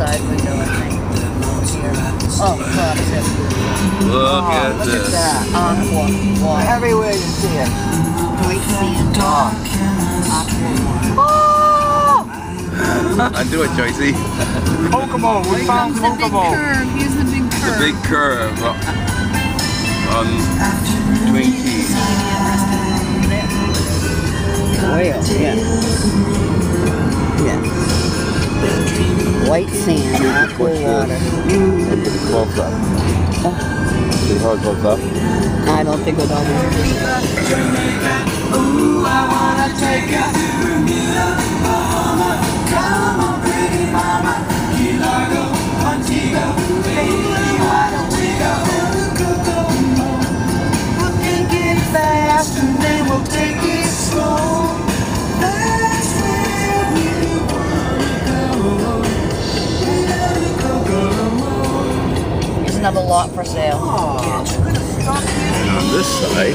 side window, I think. Here. Oh, cross it. Look at Look this. at that. Aqua water. Everywhere you see it. White sand. Oh! I do it, Joycey. Kokomo. We found Comes the big Kokomo. curve. Here's the big The curve. big curve on Twin Keys. Whale, yeah. Yeah. White sand, aqua water. Look at the close up. See how it goes up? I don't think it'll be. Ooh, I wanna take you to Bermuda, Bahama. Come on, pretty mama. Key Largo, Montego. Baby, why don't we go to Kokomo? We'll take it fast and then we'll take it slow. That's where we wanna go. Kokomo. Here's another lot for sale. And on this side,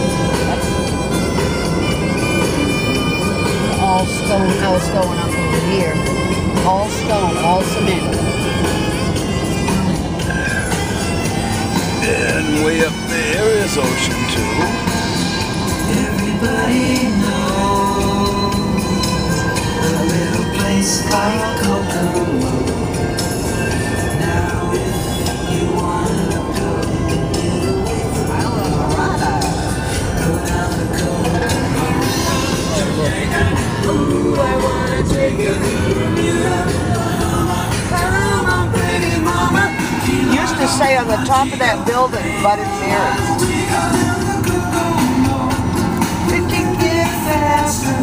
All stone house going up over here. All stone, all cement. and way up there is Ocean 2. Everybody knows a little place called Kokomo. Now if you wanna go get away from Colorado, go down to Kokomo. Ooh, I wanna take you to Bermuda. Come on, pretty mama. Used to say on the top of that building, Bud and Mary. We can get fast.